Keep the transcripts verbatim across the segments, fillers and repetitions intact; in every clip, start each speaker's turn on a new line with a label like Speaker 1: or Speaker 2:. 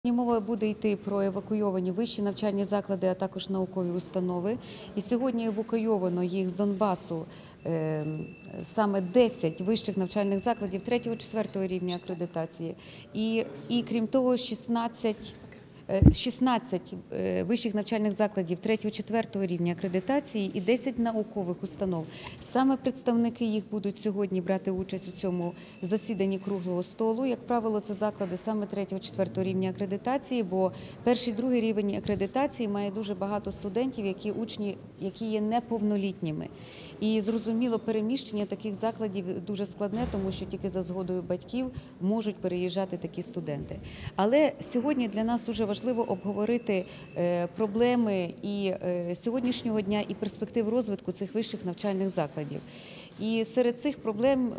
Speaker 1: Мова буде йти про евакуйовані вищі навчальні заклади, а також наукові установи. І сьогодні евакуйовано їх з Донбасу е, саме десять вищих навчальних закладів третього-четвертого рівня акредитації. І, і крім того, шістнадцять шістнадцять вищих навчальних закладів третього-четвертого рівня акредитації і десять наукових установ. Саме представники їх будуть сьогодні брати участь у цьому засіданні круглого столу. Як правило, це заклади саме третього-четвертого рівня акредитації, бо перший, другий рівень акредитації має дуже багато студентів, які учні, які є неповнолітніми. І, зрозуміло, переміщення таких закладів дуже складне, тому що тільки за згодою батьків можуть переїжджати такі студенти. Але сьогодні для нас дуже важливо обговорити проблеми і сьогоднішнього дня, і перспектив розвитку цих вищих навчальних закладів. І серед цих проблем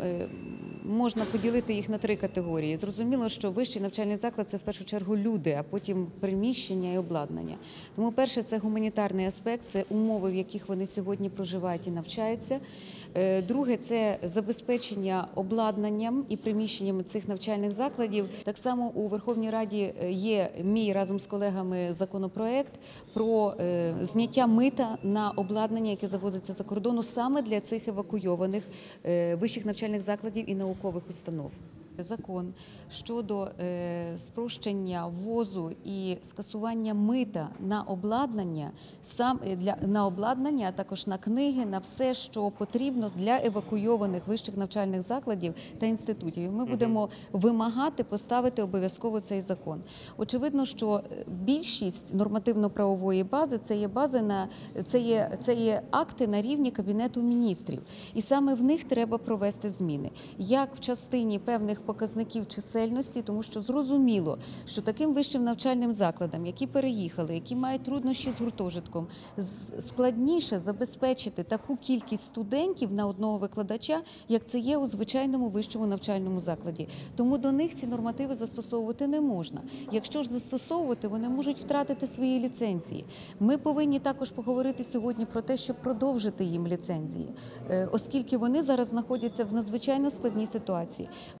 Speaker 1: можна поділити їх на три категорії. Зрозуміло, що вищий навчальний заклад – це в першу чергу люди, а потім приміщення і обладнання. Тому перше – це гуманітарний аспект, це умови, в яких вони сьогодні проживають і навчаються. Друге – це забезпечення обладнанням і приміщеннями цих навчальних закладів. Так само у Верховній Раді є мій разом з колегами законопроект про зняття мита на обладнання, яке завозиться за кордону саме для цих евакуйованих вищих навчальних закладів і наукових установ. Закон щодо е, спрощення ввозу і скасування мита на обладнання, сам для на обладнання, а також на книги, на все, що потрібно для евакуйованих вищих навчальних закладів та інститутів. Ми будемо вимагати поставити обов'язково цей закон. Очевидно, що більшість нормативно-правової бази це є бази на це є це є акти на рівні Кабінету міністрів, і саме в них треба провести зміни, як в частині певних показників чисельності, тому що зрозуміло, що таким вищим навчальним закладам, які переїхали, які мають труднощі з гуртожитком, складніше забезпечити таку кількість студентів на одного викладача, як це є у звичайному вищому навчальному закладі. Тому до них ці нормативи застосовувати не можна. Якщо ж застосовувати, вони можуть втратити свої ліцензії. Ми повинні також поговорити сьогодні про те, щоб продовжити їм ліцензії, оскільки вони зараз знаходяться в надзвичайно складній ситуації.